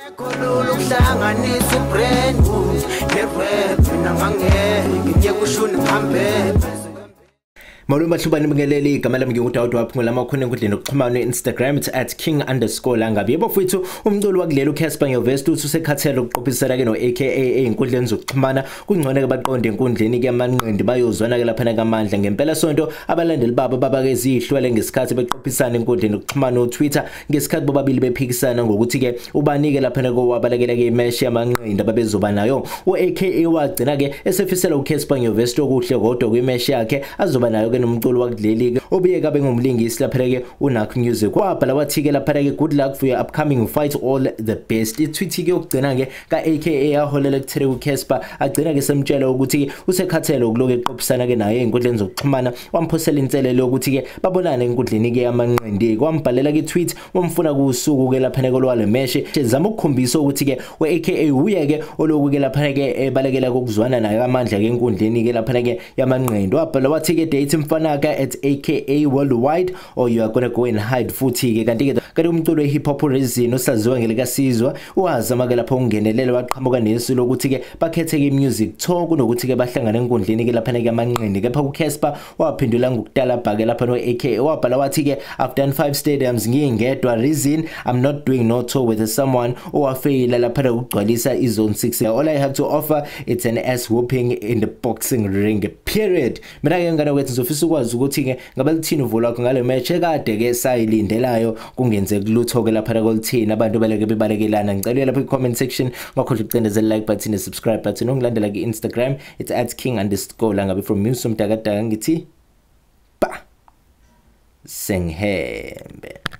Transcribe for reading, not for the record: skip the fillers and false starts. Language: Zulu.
Kolulu kuhlanganisa ubrand ne-rap nangangeke ngiyekushuna ngihambe. Maluma hlubani mngeleli igama lami ngingudawud waphungula amakhona enkundleni yokuxhumana Instagram @king_langabi. Yebo mfowethu umculo wakulelo Cassper Vs usekhathele ukuqophisana ke no AKA einkundleni zokuxhumana kungcone ke baqonde enkundleni ke amanqindi bayozwana ke lapha kamandla ngempela sonto abalandeli babo babake izihlwele ngesikhathi beqophisana enkundleni yokuxhumana Twitter ngesikhathi bobabili bephikisana ngokuthi ke ubanike lapha ko wabalekela ke imesh yamanqindi ababezoba nayo. AKA wagcina ke esefisela uCassper Vs okuhle kodwa kwimesh yakhe azoba nayo nomculo wakuleli ke obiyeka bengumlingisi lapha ke uNak Music wabhala wathi ke lapha ke good luck for your upcoming fight, all the best. Itweet ke yokugcina ke ka AKA aholela kuthele uCassper agcina ke semtshela ukuthi usekhathele ukuloke eqophisana ke naye einkundleni zokuxhumana wamphosela inselelo ukuthi ke babonane enkundleni ke yamanqindi kwambhalela ke tweet wamfuna kusuku ke lapha ke lwale mesh ezama ukukhombisa ukuthi ke AKA uye ke oloku ke lapha ke ebalekela kokuzwana naye amandla ke enkundleni ke lapha ke yamanqindi wabhala wathi ke date mfanaka @AKA worldwide or you are gonna go and hide futhi ke kanti umculo hip hop reason osaziwa ngelikasizwa wazama ke lapho ungenelela waqhamuka nesu lokuthi ke bakhethe ke music talk nokuthi ke bahlangana enkundleni ke lapha ke amanqindi kepha uCassper waphendula ngokudala bhake lapha no AKA wabhala wathi ke I've done 5 stadiums ngingedwa reason I'm not doing no tour with someone owafeyila lapha ukugcwalisa izone 6 all I have to offer it's an ass whooping in the boxing ring period. Mina ke ngana kwethu sofisa ukwazi ukuthi ke ngabe lithini uvo lakho ngale match ekade ke sayilindelayo kungenze kulutho ke lapha kolithini abantu baleke bebalekelana. Ngicela lapha comment section ngakhohle ucindezela like button ne subscribe button ungilandela ke Instagram it's @king_langabi from Musum Dagadanga ngithi ba senghembe.